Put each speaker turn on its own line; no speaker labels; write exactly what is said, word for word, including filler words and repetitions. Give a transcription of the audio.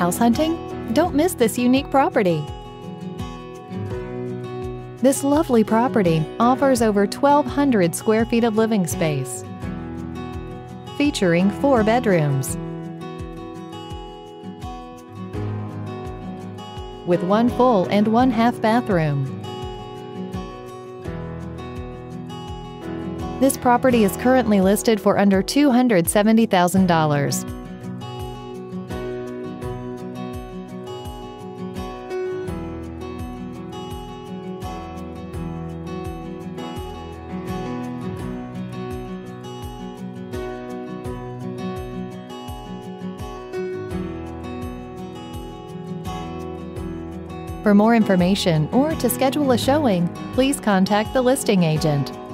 house hunting? Don't miss this unique property. This lovely property offers over twelve hundred square feet of living space, featuring four bedrooms, with one full and one half bathroom. This property is currently listed for under two hundred seventy thousand dollars. For more information or to schedule a showing, please contact the listing agent.